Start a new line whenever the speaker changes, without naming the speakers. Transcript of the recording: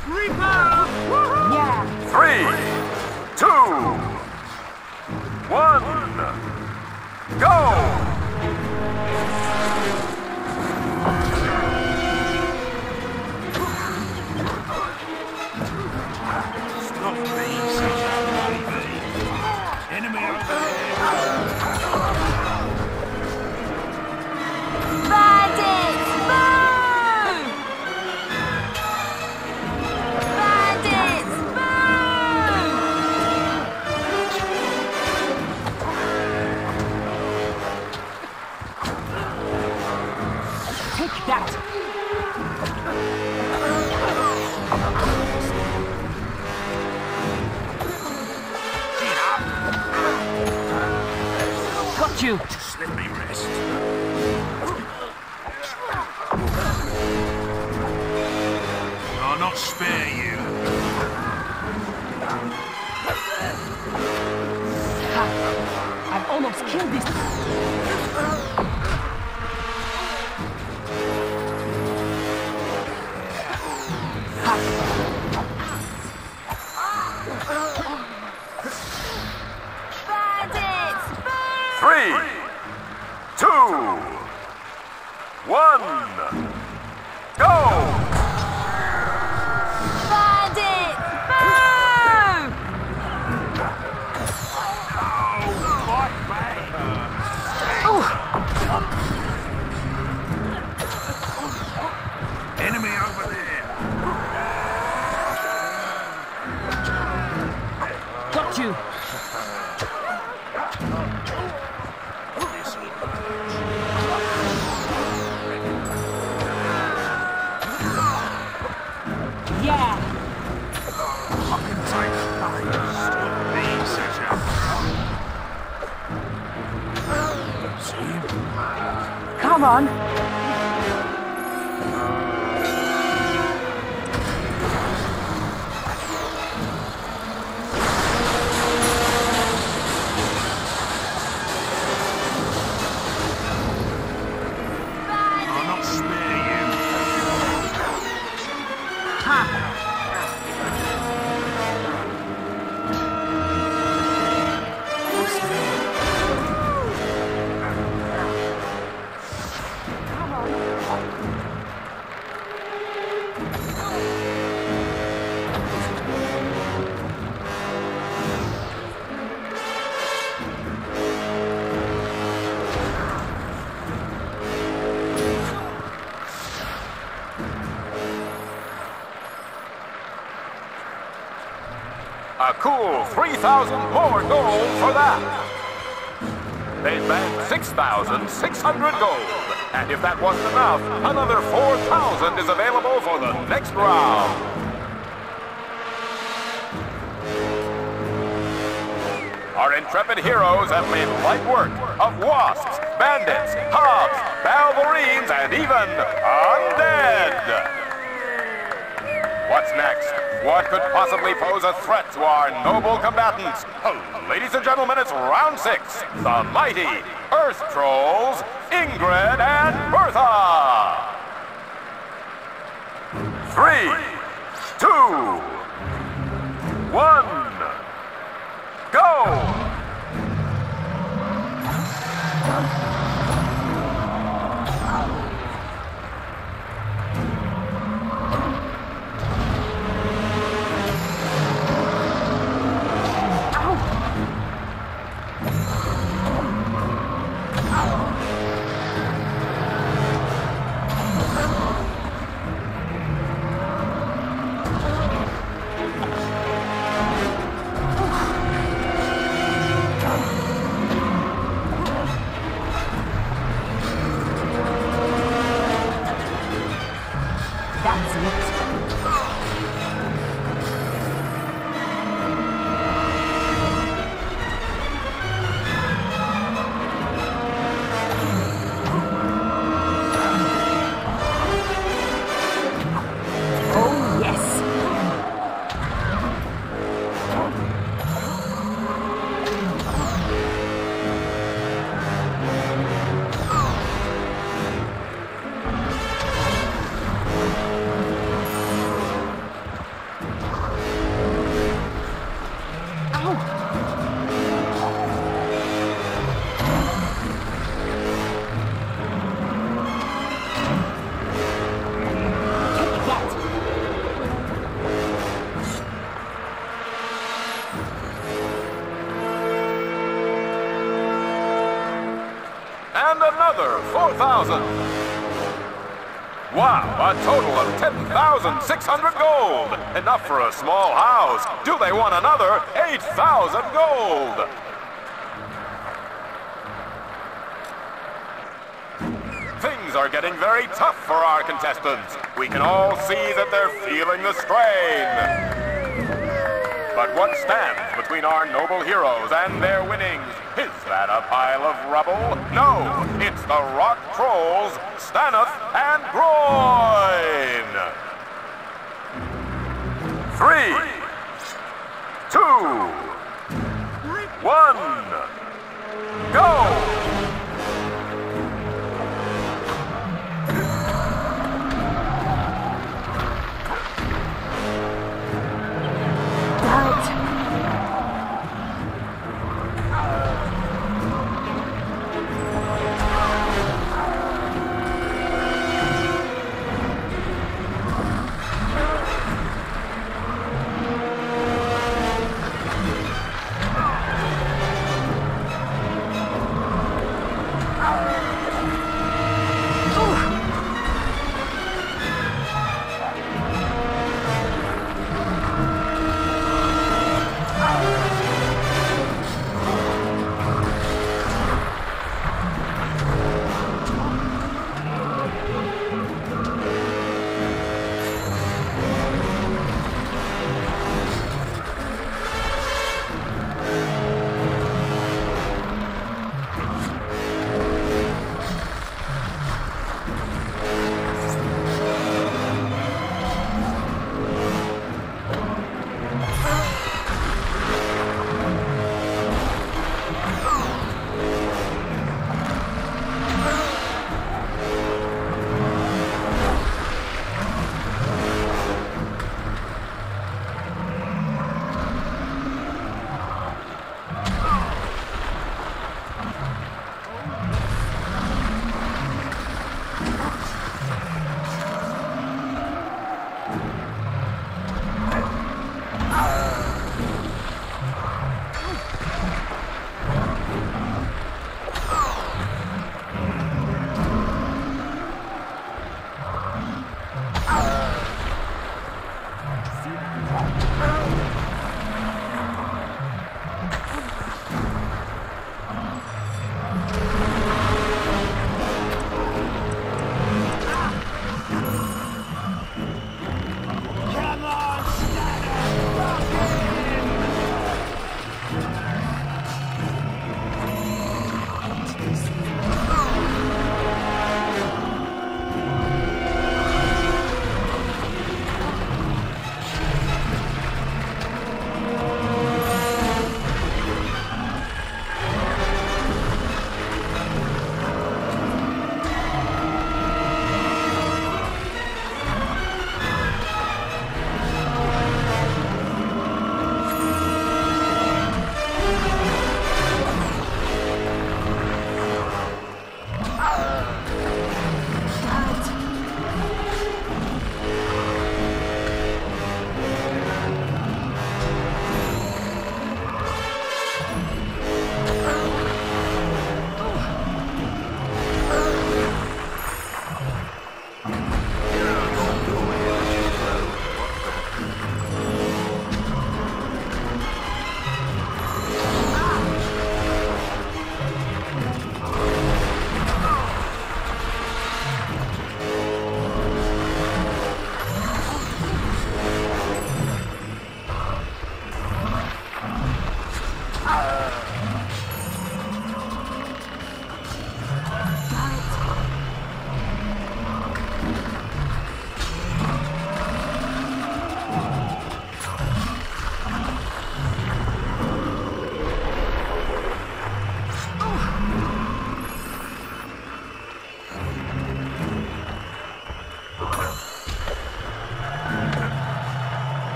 Yeah.
3, 2, 1, go!
Stop being such a baby. Enemy over there.
Bandits! Move! Bandits! Move! Take that! Got you!
Just let me rest. I'll not spare you.
Ha! I've almost killed this. Ha! Bandits!
3, 2, 1, go!
Bandit! Move! Oh!
Enemy over there.
Got you! Yeah!
I can take nothing. Stop being such a... See him?
Come on!
I'll not spare you.
Ha! Come on!
A cool 3,000 more gold for that. They banked 6,600 gold. And if that wasn't enough, another 4,000 is available for the next round. Our intrepid heroes have made light work of wasps, bandits, hobs, balverines, and even undead. What's next? What could possibly pose a threat to our noble combatants? Ladies and gentlemen, it's round 6. The mighty Earth Trolls, Ingrid and Bertha. 3, 2, 1, go!
That's it. Oh, yes.
4,000. Wow, a total of 10,600 gold. Enough for a small house. Do they want another 8,000 gold? Things are getting very tough for our contestants. We can all see that they're feeling the strain. But what stands between our noble heroes and their winnings? Is that a pile of rubble? No, it's the rock trolls, Staneth and Groin. 3,